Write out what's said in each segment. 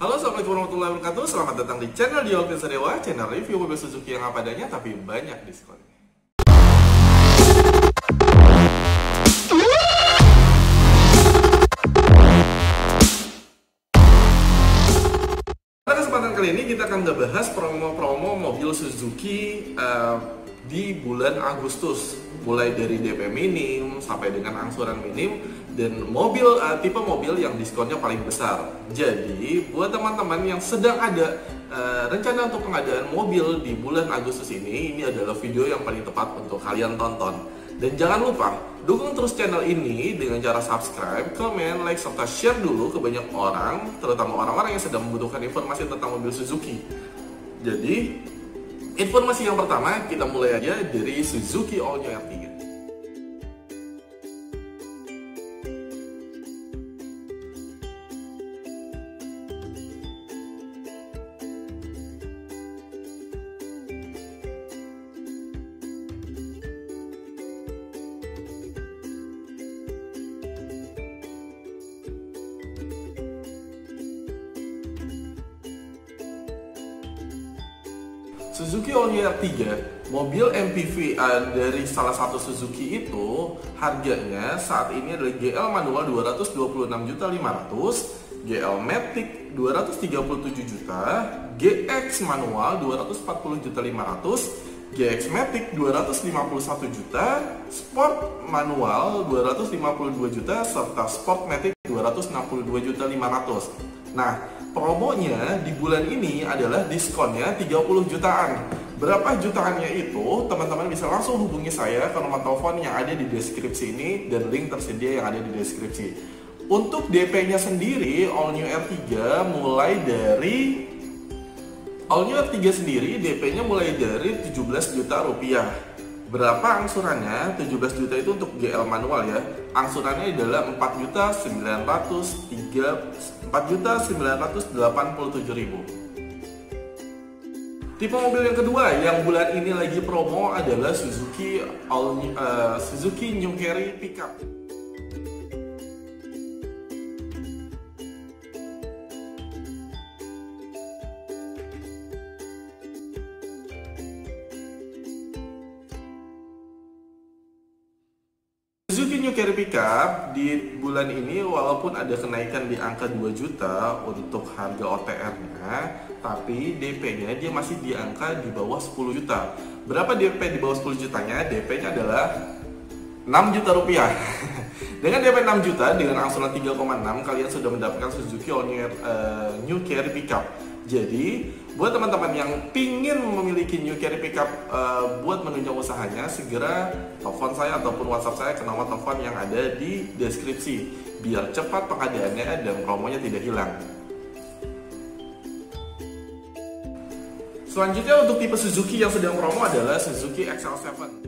Halo, assalamualaikum warahmatullahi wabarakatuh. Selamat datang di channel Diokin Sadewa, channel review mobil Suzuki yang apa adanya tapi banyak diskon. Pada kesempatan kali ini kita akan bahas promo-promo mobil Suzuki di bulan Agustus, mulai dari DP minim sampai dengan angsuran minim dan tipe mobil yang diskonnya paling besar. Jadi buat teman-teman yang sedang ada rencana untuk pengadaan mobil di bulan Agustus ini adalah video yang paling tepat untuk kalian tonton. Dan jangan lupa dukung terus channel ini dengan cara subscribe, komen, like, serta share dulu ke banyak orang, terutama orang-orang yang sedang membutuhkan informasi tentang mobil Suzuki. Jadi informasi yang pertama, kita mulai aja dari Suzuki All New R3. Suzuki All New R3, mobil MPV dari salah satu Suzuki itu harganya saat ini adalah GL manual 226.500.000, GL Matic 237 juta, GX manual 240.500.000, GX Matic 251 juta, Sport manual 252 juta, serta Sport Matic 262.500.000. Nah, promonya di bulan ini adalah diskonnya 30 jutaan. Berapa jutaannya itu? Teman-teman bisa langsung hubungi saya ke nomor telepon yang ada di deskripsi ini dan link tersedia yang ada di deskripsi. Untuk DP-nya sendiri, All New R3 mulai dari DP-nya mulai dari 17 juta rupiah. Berapa angsurannya? 17 juta itu untuk GL manual ya. Angsurannya adalah 4.987.000. Tipe mobil yang kedua yang bulan ini lagi promo adalah Suzuki New Carry Pickup. Suzuki New Carry Pickup di bulan ini walaupun ada kenaikan di angka 2 juta untuk harga OTR-nya, tapi DP-nya dia masih di angka di bawah 10 juta. Berapa DP di bawah 10 jutanya? DP-nya adalah 6 juta rupiah. Dengan DP 6 juta dengan angsuran 3,6 kalian sudah mendapatkan Suzuki All New Carry Pickup. Jadi buat teman-teman yang pingin memiliki New Carry Pickup buat menunjang usahanya, segera telepon saya ataupun WhatsApp saya ke nomor telepon yang ada di deskripsi biar cepat pengadaannya dan promonya tidak hilang. Selanjutnya untuk tipe Suzuki yang sedang promo adalah Suzuki XL7.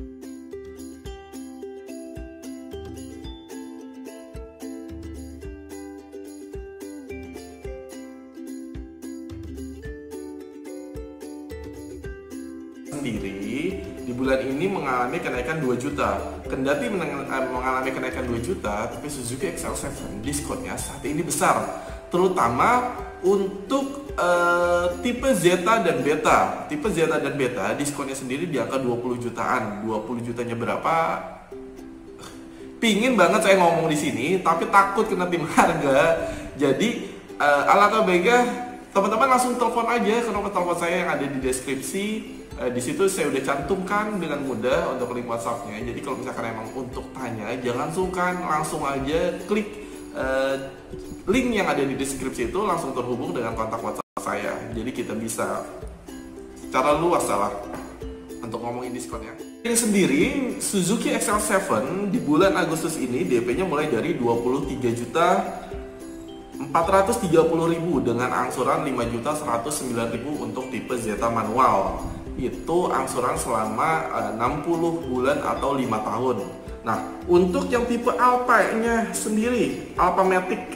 Sendiri di bulan ini mengalami kenaikan 2 juta. Kendati mengalami kenaikan 2 juta, tapi Suzuki XL7 diskonnya saat ini besar, terutama untuk tipe Zeta dan Beta. Tipe Zeta dan Beta diskonnya sendiri di angka 20 jutaan. 20 jutanya berapa? Pingin banget saya ngomong di sini, tapi takut kena tim harga. Jadi alangkah baiknya teman-teman langsung telepon aja ke nomor telepon saya yang ada di deskripsi. Di situ saya udah cantumkan dengan mudah untuk link WhatsApp-nya. Jadi kalau misalkan emang untuk tanya, jangan sungkan, langsung aja klik link yang ada di deskripsi itu, langsung terhubung dengan kontak WhatsApp saya. Jadi kita bisa secara luas untuk ngomongin diskonnya. Ini sendiri Suzuki XL7 di bulan Agustus ini DP-nya mulai dari 23.430.000 dengan angsuran 5.109.000 untuk tipe Zeta manual. Itu angsuran selama 60 bulan atau 5 tahun. Nah, untuk yang tipe Alpa-nya sendiri, Alpa Matic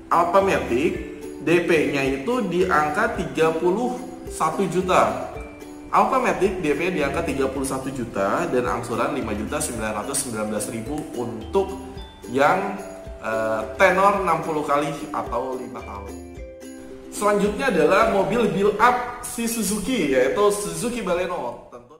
DP-nya itu di angka 31 juta. Alpa Matic DP di angka 31 juta dan angsuran 5.919.000 untuk yang tenor 60 kali atau 5 tahun. Selanjutnya adalah mobil build up si Suzuki, yaitu Suzuki Baleno. Tentu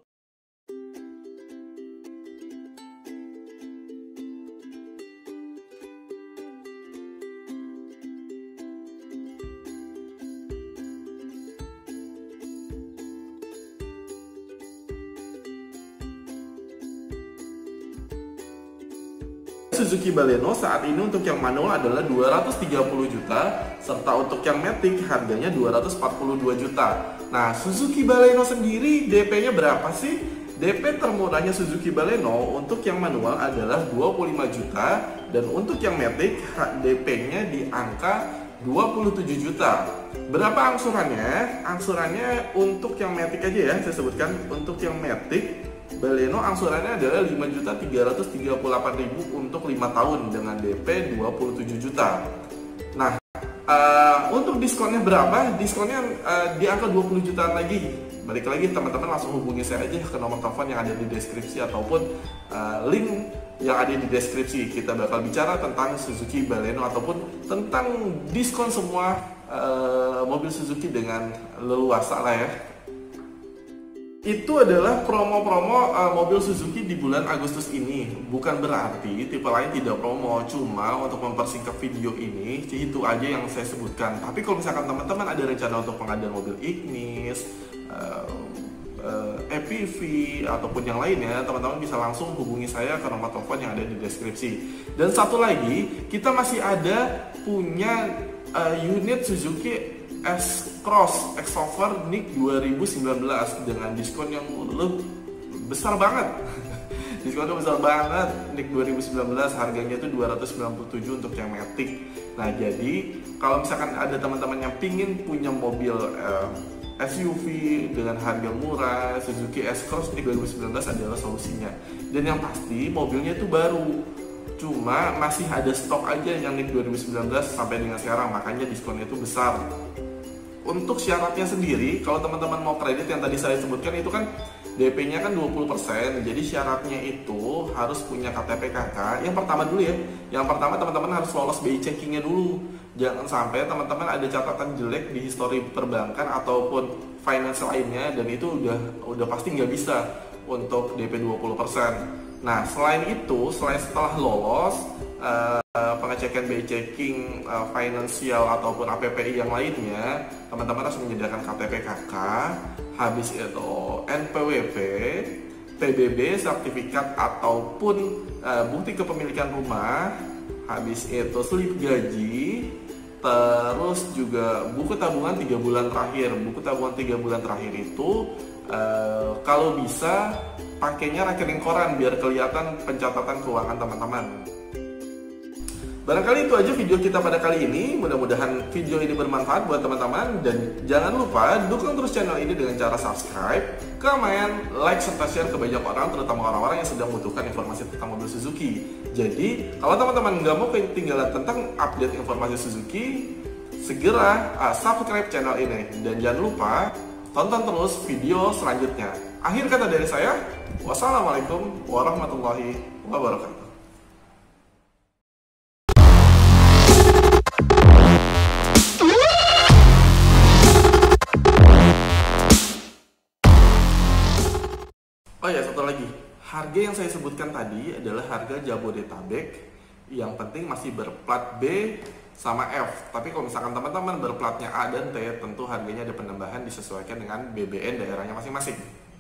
Suzuki Baleno saat ini untuk yang manual adalah 230 juta, serta untuk yang Matic harganya 242 juta. Nah, Suzuki Baleno sendiri DP-nya berapa sih? DP termurahnya Suzuki Baleno untuk yang manual adalah 25 juta, dan untuk yang Matic DP-nya di angka 27 juta. Berapa angsurannya? Angsurannya untuk yang Matic aja ya, saya sebutkan. Untuk yang Matic Baleno angsurannya adalah 5.338.000 untuk 5 tahun dengan DP 27 juta. Nah, untuk diskonnya berapa? Diskonnya di angka 20 jutaan lagi. Balik lagi teman-teman langsung hubungi saya aja ke nomor telepon yang ada di deskripsi ataupun link yang ada di deskripsi. Kita bakal bicara tentang Suzuki Baleno ataupun tentang diskon semua mobil Suzuki dengan leluasa lah ya. Itu adalah promo-promo mobil Suzuki di bulan Agustus ini. Bukan berarti tipe lain tidak promo, cuma untuk mempersingkat video ini itu aja yang saya sebutkan. Tapi kalau misalkan teman-teman ada rencana untuk pengadaan mobil Ignis, EPV ataupun yang lainnya, teman-teman bisa langsung hubungi saya ke nomor telepon yang ada di deskripsi. Dan satu lagi, kita masih ada punya unit Suzuki S-Cross X-Over NIK 2019 dengan diskon yang besar banget. Diskonnya besar banget. NIK 2019 harganya itu 297 untuk yang Matic. Nah, jadi kalau misalkan ada teman-teman yang pingin punya mobil SUV dengan harga murah, Suzuki S-Cross NIK 2019 adalah solusinya. Dan yang pasti mobilnya itu baru, cuma masih ada stok aja yang NIK 2019 sampai dengan sekarang, makanya diskonnya itu besar. Untuk syaratnya sendiri, kalau teman-teman mau kredit yang tadi saya sebutkan itu kan DP-nya kan 20%, jadi syaratnya itu harus punya KTP KK. Yang pertama dulu ya, yang pertama teman-teman harus lolos BI checking-nya dulu. Jangan sampai teman-teman ada catatan jelek di histori perbankan ataupun finance lainnya, dan itu udah pasti nggak bisa untuk DP 20%. Nah, selain itu, setelah lolos pengecekan BI checking, finansial ataupun APPI yang lainnya, teman-teman harus menyediakan KTP KK, habis itu NPWP, PBB, sertifikat ataupun bukti kepemilikan rumah, habis itu slip gaji, terus juga buku tabungan 3 bulan terakhir. Buku tabungan 3 bulan terakhir itu kalau bisa pakainya rekening koran biar kelihatan pencatatan keuangan teman-teman. Barangkali itu aja video kita pada kali ini. Mudah-mudahan video ini bermanfaat buat teman-teman. Dan jangan lupa dukung terus channel ini dengan cara subscribe, comment, like, serta share ke banyak orang, terutama orang-orang yang sedang membutuhkan informasi tentang mobil Suzuki. Jadi, kalau teman-teman nggak mau ketinggalan tentang update informasi Suzuki, segera subscribe channel ini. Dan jangan lupa tonton terus video selanjutnya. Akhir kata dari saya, wassalamualaikum warahmatullahi wabarakatuh. Oh ya, satu lagi. Harga yang saya sebutkan tadi adalah harga Jabodetabek. Yang penting masih berplat B sama F. Tapi kalau misalkan teman-teman berplatnya A dan T, tentu harganya ada penambahan disesuaikan dengan BBN daerahnya masing-masing.